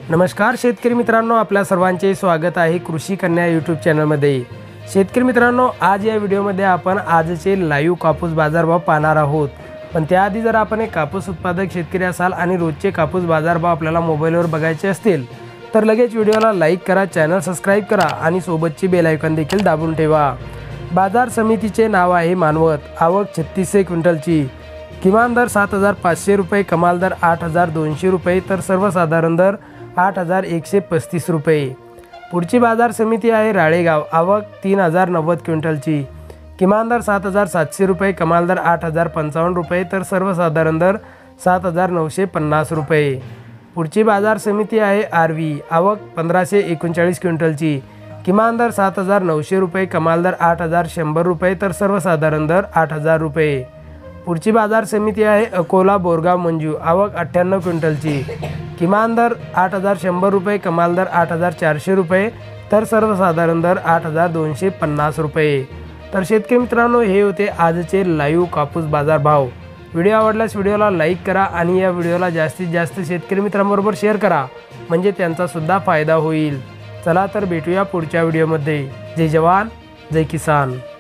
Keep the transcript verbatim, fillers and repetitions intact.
नमस्कार शेतकरी मित्रांनो, आपल्या सर्वांचे स्वागत आहे कृषी कन्या यूट्यूब चॅनलमध्ये। शेतकरी मित्रांनो, आज या व्हिडिओमध्ये आपण आजचे लाईव्ह कापूस बाजारभाव पाहणार आहोत। पण त्याआधी जर आपण एक कापूस उत्पादक शेतकरी असाल आणि रोजचे कापूस बाजारभाव आपल्याला मोबाईलवर बघायचे असतील तर लगेच व्हिडिओला लाईक करा, चॅनल सबस्क्राइब करा आणि सोबतची बेल आयकॉन देखील दाबून ठेवा। बाजार समितीचे नाव आहे मानवत। आवक छत्तीसशे क्विंटलची। किमान दर सात हजार पाचशे रुपये, कमाल दर आठ हजार दोनशे रुपये तर सर्वसाधारण दर आठ हजार एकशे पस्तीस रुपये। पुढची बाजार समिती आहे राळेगाव। आवक तीन हजार नव्वद क्विंटलची। किमान दर सात हजार सातशे रुपये, कमाल दर आठ हजार पंचावन्न रुपये तर सर्वसाधारण दर सात हजार नऊशे पन्नास रुपये। पुढची बाजार समिती आहे आरवी। आवक पंधराशे एकोणचाळीस क्विंटलची। किमान दर सात हजार नऊशे रुपये, कमाल दर आठ हजार शंभर रुपये तर सर्वसाधारण दर आठ हजार रुपये। पुढची बाजार समिती आहे अकोला बोरगाव मंजू। आवक अठ्ठ्याण्णव क्विंटलची। किमान दर आठ हजार शंभर रुपये, कमाल दर आठ हजार चारशे रुपये तर सर्वसाधारण दर आठ हजार दोनशे पन्नास रुपये। तर शेतकरी मित्रांनो, हे होते आजचे लाईव्ह कापूस बाजार भाव। व्हिडिओ आवडल्यास व्हिडिओला लाईक करा आणि या व्हिडिओला जास्तीत जास्त शेतकरी मित्रांबरोबर शेअर करा, म्हणजे त्यांचा सुद्धा फायदा होईल। चला तर भेटूया पुढच्या व्हिडिओमध्ये। जय जवान, जय किसान।